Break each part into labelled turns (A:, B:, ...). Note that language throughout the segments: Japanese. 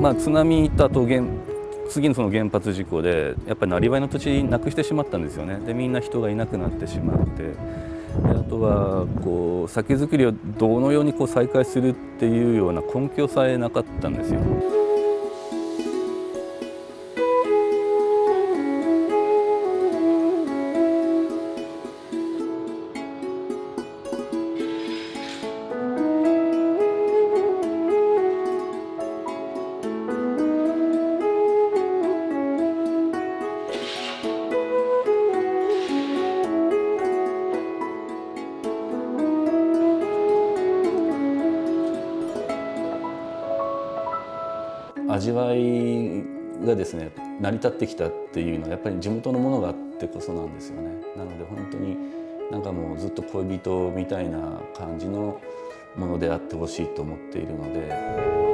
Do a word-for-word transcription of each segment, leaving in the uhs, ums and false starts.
A: まあ、津波とあと原次のその原発事故でやっぱりなりわいの土地なくしてしまったんですよね。でみんな人がいなくなってしまって、であとはこう酒造りをどのようにこう再開するっていうような根拠さえなかったんですよ。味わいがですね成り立ってきたっていうのはやっぱり地元のものがあってこそなんですよね。なので本当になんかもうずっと恋人みたいな感じのものであってほしいと思っているので。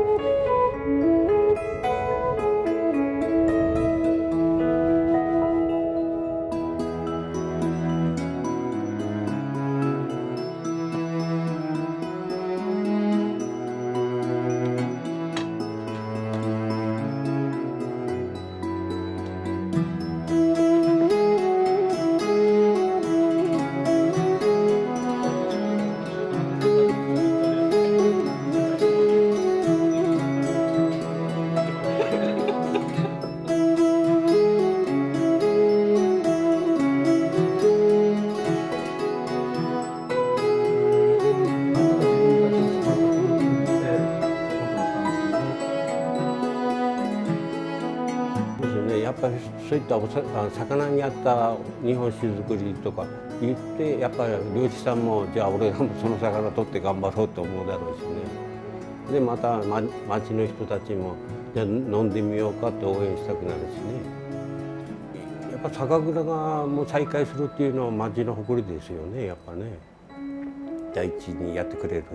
B: やっぱりそういったおさ魚に合った日本酒作りとか言ってやっぱり漁師さんもじゃあ俺らもその魚取って頑張ろうと思うだろうしね。でまた、ま、町の人たちもじゃあ飲んでみようかって応援したくなるしね。やっぱ酒蔵がもう再開するっていうのは町の誇りですよねやっぱね。第一にやってくれるっていう、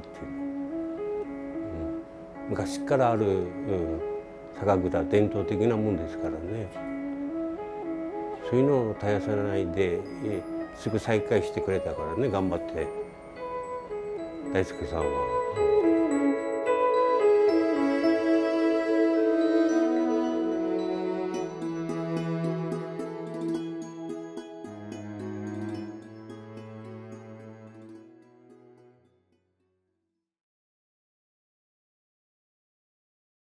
B: うん、昔からある、うん、酒蔵伝統的なもんですからね。そういうのを絶やさないですぐ再開してくれたからね頑張って大輔さんは。